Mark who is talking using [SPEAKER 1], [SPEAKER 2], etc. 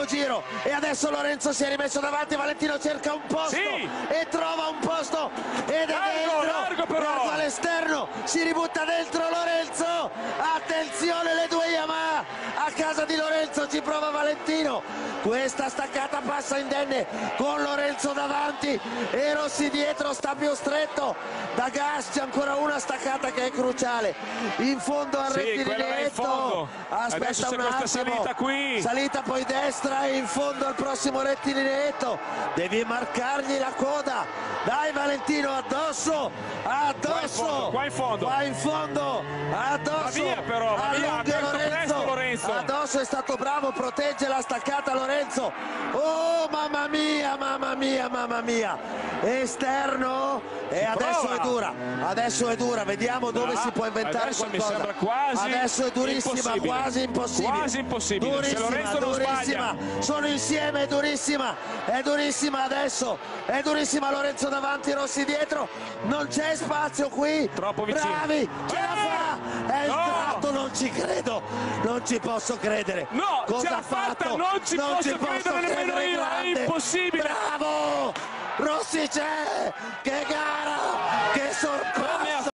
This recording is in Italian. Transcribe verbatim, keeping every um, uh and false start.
[SPEAKER 1] primo giro, e adesso Lorenzo si è rimesso davanti, Valentino cerca un posto
[SPEAKER 2] sì.
[SPEAKER 1] e trova un posto ed è
[SPEAKER 2] largo,
[SPEAKER 1] dentro,
[SPEAKER 2] largo però.
[SPEAKER 1] largo all'esterno, si ributta dentro Lorenzo, attenzione le due Yamaha, a casa di Lorenzo ci prova Valentino, questa staccata passa indenne con Lorenzo davanti e Rossi dietro, sta più stretto da gas, c'è ancora una staccata che è cruciale in fondo al
[SPEAKER 2] sì,
[SPEAKER 1] rettilinetto, aspetta un attimo,
[SPEAKER 2] salita qui,
[SPEAKER 1] salita poi destra e in fondo al prossimo rettilinetto, devi marcargli la coda, dai Valentino, addosso addosso
[SPEAKER 2] qua in fondo,
[SPEAKER 1] qua in fondo, addosso,
[SPEAKER 2] va via però, va via,
[SPEAKER 1] allunga Lorenzo.
[SPEAKER 2] Lorenzo,
[SPEAKER 1] addosso, è stato bravo, protegge la staccata Lorenzo, oh mamma mia, mamma mia, mamma mia, esterno, e
[SPEAKER 2] si
[SPEAKER 1] adesso
[SPEAKER 2] prova.
[SPEAKER 1] è dura, adesso è dura, vediamo dove
[SPEAKER 2] ah,
[SPEAKER 1] si può inventare
[SPEAKER 2] adesso
[SPEAKER 1] qualcosa,
[SPEAKER 2] mi sembra quasi
[SPEAKER 1] adesso è durissima,
[SPEAKER 2] impossibile.
[SPEAKER 1] quasi impossibile,
[SPEAKER 2] quasi impossibile,
[SPEAKER 1] durissima,
[SPEAKER 2] se Lorenzo non
[SPEAKER 1] durissima,
[SPEAKER 2] sbaglia.
[SPEAKER 1] sono insieme, è durissima, è durissima adesso, è durissima, Lorenzo davanti, Rossi dietro, non c'è spazio qui,
[SPEAKER 2] troppo vicino,
[SPEAKER 1] bravi, ce la fa, è
[SPEAKER 2] no.
[SPEAKER 1] entrato, non ci credo, non ci posso credere,
[SPEAKER 2] no,
[SPEAKER 1] cosa
[SPEAKER 2] ce l'ha
[SPEAKER 1] ha fatto?
[SPEAKER 2] fatta, non ci
[SPEAKER 1] non
[SPEAKER 2] posso
[SPEAKER 1] ci
[SPEAKER 2] credere
[SPEAKER 1] posso
[SPEAKER 2] nemmeno
[SPEAKER 1] credere,
[SPEAKER 2] io,
[SPEAKER 1] grande.
[SPEAKER 2] è impossibile,
[SPEAKER 1] Bravo, Rossi c'è, che gara,